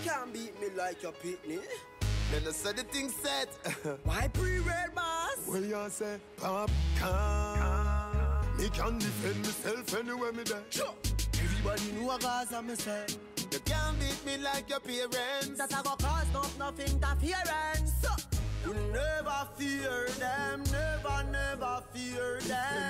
can't beat me like your pitney. Then I said the thing set. Why pre-red boss? Well, you say, popcorn. Me can defend myself anywhere me there. Sure. Everybody know a Gaza me say. You can't beat me like your parents. That I go cause nothing interference. You never fear them, never fear them.